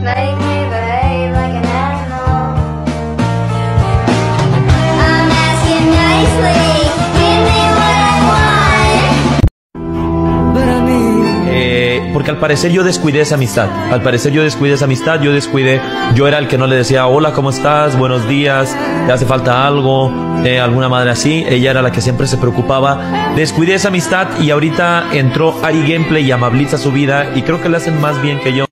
make me behave like an animal. I'm asking nicely, give me what I want. But I mean... porque al parecer yo descuidé esa amistad. Yo era el que no le decía, hola, ¿cómo estás? Buenos días, ¿te hace falta algo? Alguna madre así. Ella era la que siempre se preocupaba. Descuidé esa amistad y ahorita entró Ari Gameplay y amabiliza su vida y creo que le hacen más bien que yo.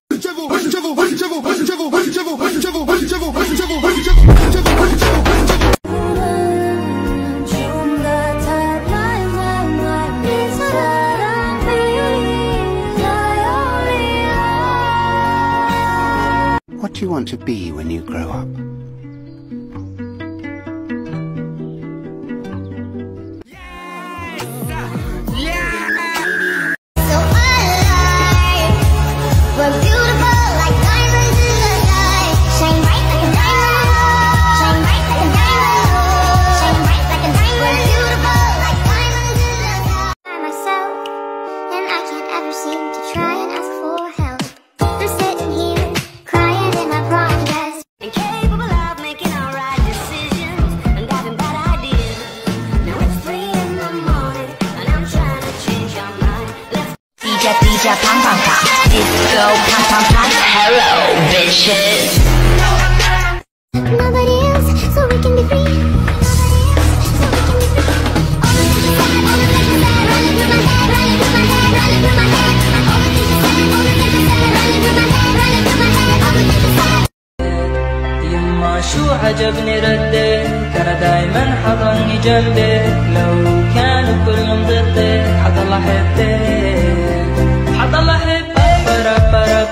What do you want to be when you grow up? So alive, we're beautiful like diamonds in the sky. Shine bright like a diamond, shine bright like a diamond, shine bright like a diamond. We're beautiful like diamonds in the sky. By myself, and I can't ever seem to try and ask for help. I'm sitting here crying in my prom dress, incapable of making alright decisions and having bad ideas. Now it's 3 in the morning and I'm trying to change your mind. DJ pam pam pam, disco pam pam pam. Hello bitches. Nobody else, so we can be free. يما شو عجبني ردك كان دايما حضني جنبك لو كانوا كلهم ضدك حضل احبك حضل احبك برب برب.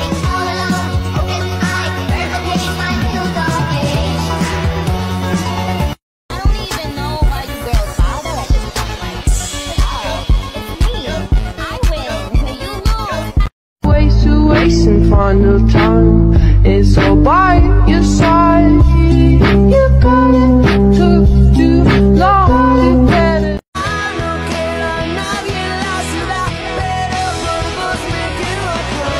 Wasting final time is all by your side. You got it, took too long to get it. No quiero a nadie en la ciudad, pero por vos me quedo acá.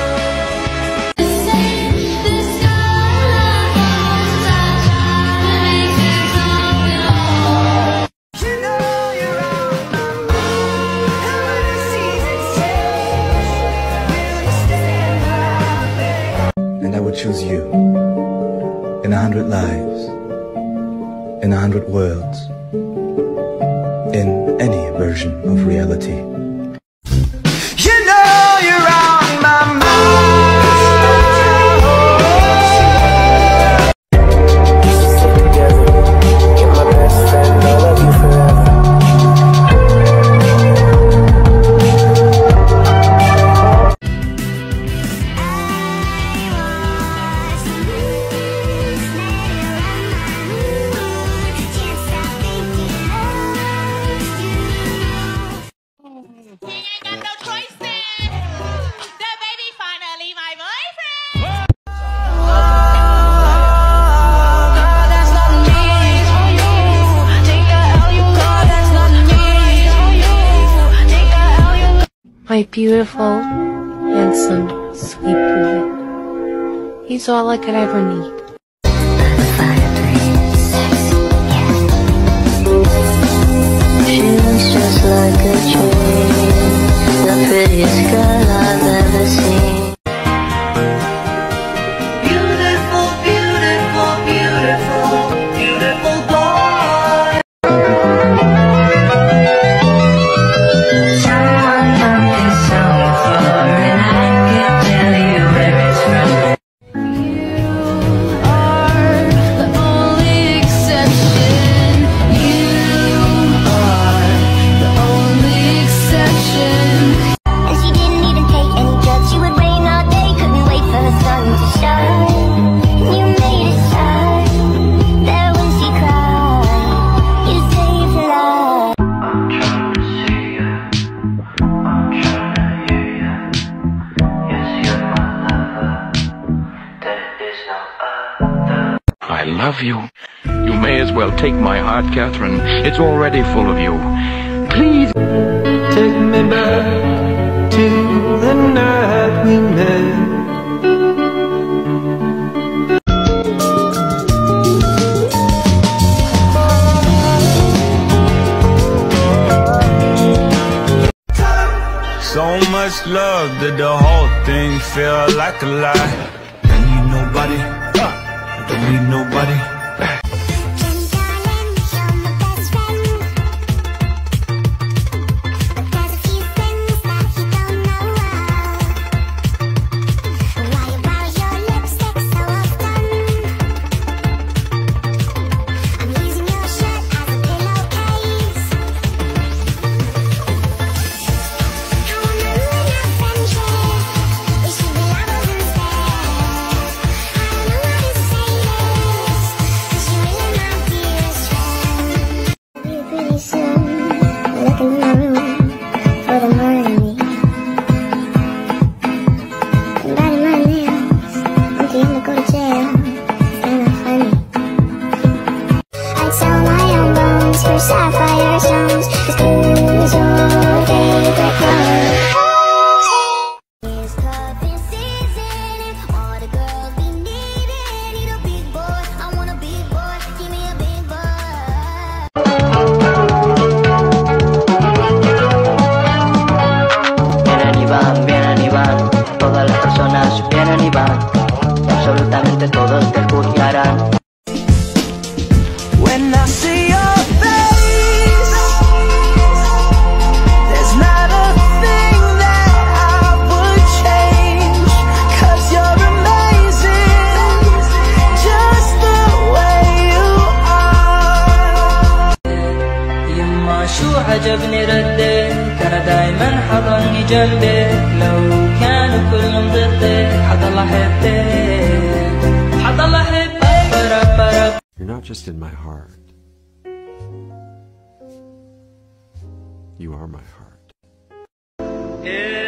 You know you're on my mind. How many seasons change? Will you stand by me? And I would choose you in 100 lives, in 100 worlds, in any version of reality. You know you're on my mind. Stick together, you're my best friend, I love you forever. My beautiful, handsome, sweet boy. He's all I could ever need. Feels just like a dream, the prettiest girl I've ever seen. Beautiful, beautiful, beautiful, beautiful boy. Someone I'm sorry for, and I can tell you where it's from. You are the only exception. You are the only exception. And she didn't even take any drugs. She would rain all day, couldn't wait for the sun to shine. And you made it shine. There when she cried, you saved her life. I'm trying to see you, I'm trying to hear you. Yes, you're my lover, there is no other. I love you. You may as well take my heart, Catherine. It's already full of you. Please Take me back to the night we met. so much love that the whole thing feel like a lie. Don't need nobody, don't need nobody. Sapphire stones, 'cause blue is your favorite color. It's cuffing season, and all the girls be needing. Need a big boy, I want a big boy. Give me a big boy. Vienen y van, todas las personas vienen y van, y absolutamente todos te juzgarán. When I see your face, there's not a thing that I would change, 'cause you're amazing, just the way you are. يما شو عجبني ردك، كان دايما حضني جنبك، لو كانوا كلهم ضدك حضل احبك، حضل احبك برب. You're not just in my heart. You are my heart. Yeah.